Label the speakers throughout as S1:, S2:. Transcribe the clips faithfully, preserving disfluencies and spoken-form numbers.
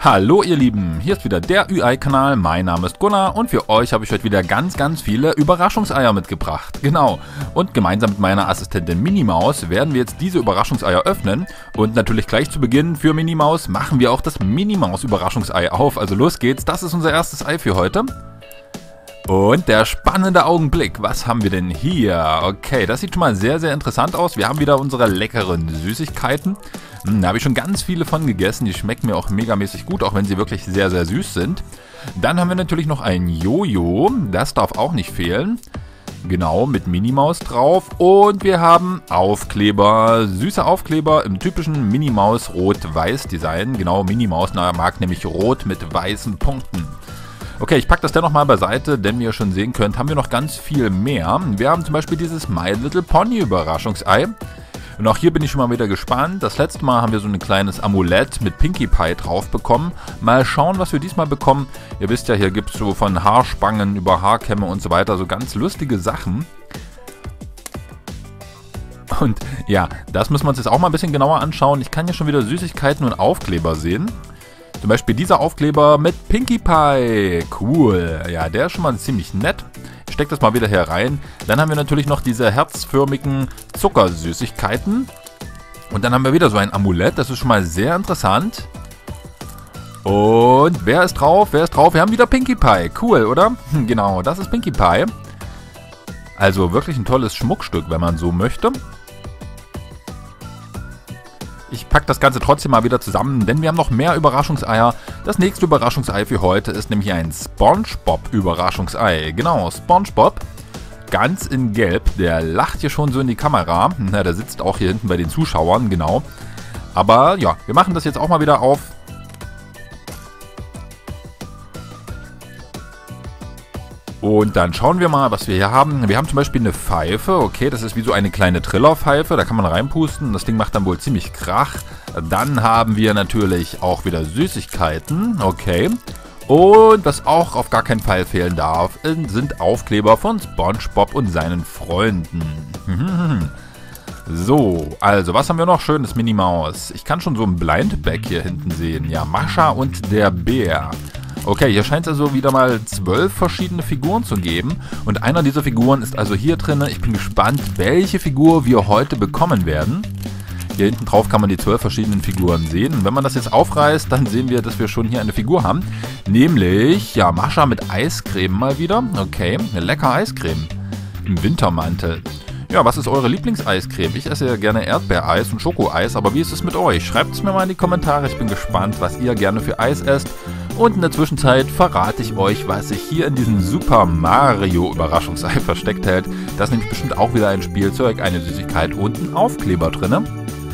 S1: Hallo ihr Lieben, hier ist wieder der Ü Ei-Kanal, mein Name ist Gunnar und für euch habe ich heute wieder ganz, ganz viele Überraschungseier mitgebracht. Genau, und gemeinsam mit meiner Assistentin Minimaus werden wir jetzt diese Überraschungseier öffnen und natürlich gleich zu Beginn für Minimaus machen wir auch das Minimaus-Überraschungsei auf. Also los geht's, das ist unser erstes Ei für heute. Und der spannende Augenblick, was haben wir denn hier? Okay, das sieht schon mal sehr, sehr interessant aus. Wir haben wieder unsere leckeren Süßigkeiten. Da habe ich schon ganz viele von gegessen, die schmecken mir auch megamäßig gut, auch wenn sie wirklich sehr, sehr süß sind. Dann haben wir natürlich noch ein Jojo, das darf auch nicht fehlen. Genau, mit Minimaus drauf. Und wir haben Aufkleber, süße Aufkleber im typischen Minimaus Rot-Weiß-Design. Genau, Minimaus mag nämlich rot mit weißen Punkten. Okay, ich packe das dennoch mal beiseite, denn wie ihr schon sehen könnt, haben wir noch ganz viel mehr. Wir haben zum Beispiel dieses My Little Pony Überraschungsei. Und auch hier bin ich schon mal wieder gespannt. Das letzte Mal haben wir so ein kleines Amulett mit Pinkie Pie drauf bekommen. Mal schauen, was wir diesmal bekommen. Ihr wisst ja, hier gibt es so von Haarspangen über Haarkämme und so weiter so ganz lustige Sachen. Und ja, das müssen wir uns jetzt auch mal ein bisschen genauer anschauen. Ich kann hier schon wieder Süßigkeiten und Aufkleber sehen. Zum Beispiel dieser Aufkleber mit Pinkie Pie. Cool. Ja, der ist schon mal ziemlich nett. Ich stecke das mal wieder hier rein. Dann haben wir natürlich noch diese herzförmigen Zuckersüßigkeiten. Und dann haben wir wieder so ein Amulett. Das ist schon mal sehr interessant. Und wer ist drauf? Wer ist drauf? Wir haben wieder Pinkie Pie. Cool, oder? Genau, das ist Pinkie Pie. Also wirklich ein tolles Schmuckstück, wenn man so möchte. Ich packe das Ganze trotzdem mal wieder zusammen, denn wir haben noch mehr Überraschungseier. Das nächste Überraschungsei für heute ist nämlich ein SpongeBob-Überraschungsei. Genau, SpongeBob, ganz in Gelb. Der lacht hier schon so in die Kamera. Na, der sitzt auch hier hinten bei den Zuschauern, genau. Aber ja, wir machen das jetzt auch mal wieder auf. Und dann schauen wir mal, was wir hier haben. Wir haben zum Beispiel eine Pfeife. Okay, das ist wie so eine kleine Trillerpfeife. Da kann man reinpusten. Das Ding macht dann wohl ziemlich Krach. Dann haben wir natürlich auch wieder Süßigkeiten. Okay. Und was auch auf gar keinen Fall fehlen darf, sind Aufkleber von SpongeBob und seinen Freunden. So, also was haben wir noch? Schönes Minimaus. Ich kann schon so ein Blind-Bag hier hinten sehen. Ja, Mascha und der Bär. Okay, hier scheint es also wieder mal zwölf verschiedene Figuren zu geben. Und einer dieser Figuren ist also hier drin. Ich bin gespannt, welche Figur wir heute bekommen werden. Hier hinten drauf kann man die zwölf verschiedenen Figuren sehen. Und wenn man das jetzt aufreißt, dann sehen wir, dass wir schon hier eine Figur haben. Nämlich, ja, Mascha mit Eiscreme mal wieder. Okay, eine lecker Eiscreme im Wintermantel. Ja, was ist eure Lieblingseiscreme? Ich esse ja gerne Erdbeereis und Schokoeis, aber wie ist es mit euch? Schreibt es mir mal in die Kommentare. Ich bin gespannt, was ihr gerne für Eis esst. Und in der Zwischenzeit verrate ich euch, was sich hier in diesem Super Mario Überraschungsei versteckt hält. Da ist nämlich bestimmt auch wieder ein Spielzeug, eine Süßigkeit und ein Aufkleber drin.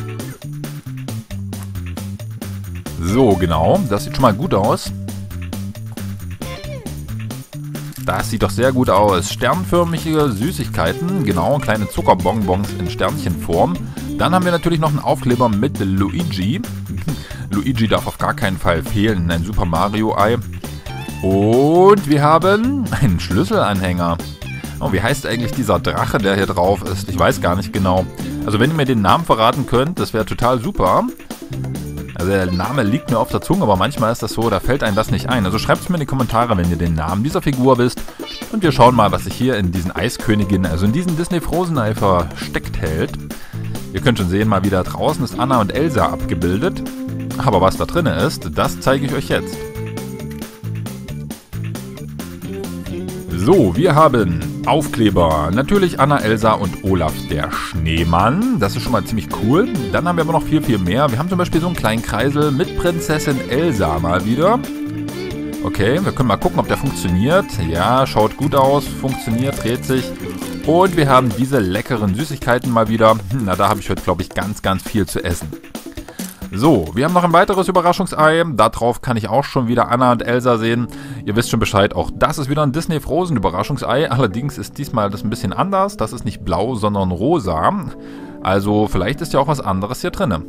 S1: So, genau. Das sieht schon mal gut aus. Das sieht doch sehr gut aus. Sternförmige Süßigkeiten, genau, kleine Zuckerbonbons in Sternchenform. Dann haben wir natürlich noch einen Aufkleber mit Luigi. Luigi darf auf gar keinen Fall fehlen, ein Super Mario Ei. Und wir haben einen Schlüsselanhänger. Oh, wie heißt eigentlich dieser Drache, der hier drauf ist? Ich weiß gar nicht genau. Also wenn ihr mir den Namen verraten könnt, das wäre total super. Also der Name liegt mir auf der Zunge, aber manchmal ist das so, da fällt einem das nicht ein. Also schreibt es mir in die Kommentare, wenn ihr den Namen dieser Figur wisst. Und wir schauen mal, was sich hier in diesen Eiskönigin, also in diesem Disney Frozen Ei versteckt hält. Ihr könnt schon sehen, mal wieder draußen ist Anna und Elsa abgebildet. Aber was da drin ist, das zeige ich euch jetzt. So, wir haben Aufkleber. Natürlich Anna, Elsa und Olaf der Schneemann. Das ist schon mal ziemlich cool. Dann haben wir aber noch viel, viel mehr. Wir haben zum Beispiel so einen kleinen Kreisel mit Prinzessin Elsa mal wieder. Okay, wir können mal gucken, ob der funktioniert. Ja, schaut gut aus, funktioniert, dreht sich. Und wir haben diese leckeren Süßigkeiten mal wieder. Na, da habe ich heute, glaube ich, ganz, ganz viel zu essen. So, wir haben noch ein weiteres Überraschungsei. Da drauf kann ich auch schon wieder Anna und Elsa sehen. Ihr wisst schon Bescheid, auch das ist wieder ein Disney Frozen Überraschungsei. Allerdings ist diesmal das ein bisschen anders. Das ist nicht blau, sondern rosa. Also vielleicht ist ja auch was anderes hier drin.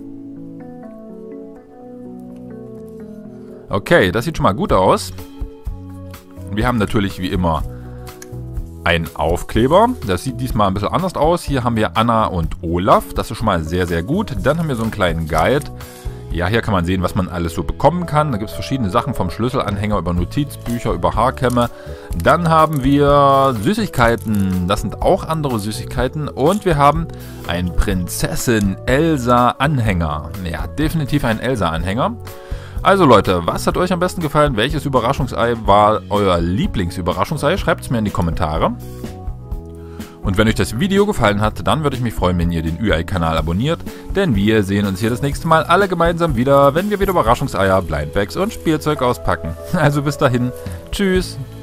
S1: Okay, das sieht schon mal gut aus. Wir haben natürlich wie immer einen Aufkleber. Das sieht diesmal ein bisschen anders aus. Hier haben wir Anna und Olaf. Das ist schon mal sehr, sehr gut. Dann haben wir so einen kleinen Guide. Ja, hier kann man sehen, was man alles so bekommen kann. Da gibt es verschiedene Sachen, vom Schlüsselanhänger über Notizbücher, über Haarkämme. Dann haben wir Süßigkeiten, das sind auch andere Süßigkeiten. Und wir haben einen Prinzessin-Elsa-Anhänger. Ja, definitiv ein Elsa-Anhänger. Also Leute, was hat euch am besten gefallen? Welches Überraschungsei war euer Lieblingsüberraschungsei? Schreibt es mir in die Kommentare. Und wenn euch das Video gefallen hat, dann würde ich mich freuen, wenn ihr den Ü Ei-Kanal abonniert, denn wir sehen uns hier das nächste Mal alle gemeinsam wieder, wenn wir wieder Überraschungseier, Blindbags und Spielzeug auspacken. Also bis dahin, tschüss!